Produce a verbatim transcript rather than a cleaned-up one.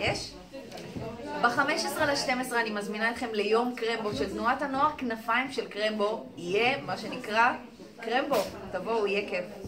יש? ב-חמישה עשר לשתים עשרה אני מזמינה אתכם ליום קרמבו של תנועת הנוער כנפיים של קרמבו. יהיה מה שנקרא קרמבו. תבואו, יהיה כיף.